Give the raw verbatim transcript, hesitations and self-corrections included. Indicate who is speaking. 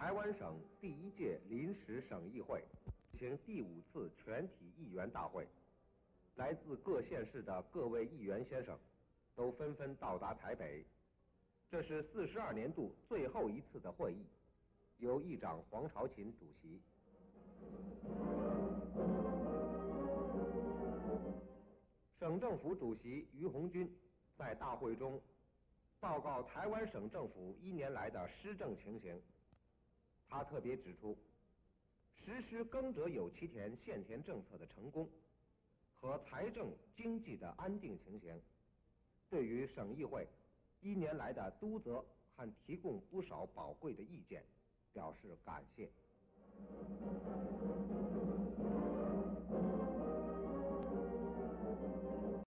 Speaker 1: 台湾省第一届临时省议会举行第五次全体议员大会，来自各县市的各位议员先生都纷纷到达台北。这是四十二年度最后一次的会议，由议长黄朝琴主席。省政府主席于鸿钧在大会中报告台湾省政府一年来的施政情形。他特别指出，实施耕者有其田现田政策的成功和财政经济的安定情形，对于省议会一年来的督责和提供不少宝贵的意见表示感谢。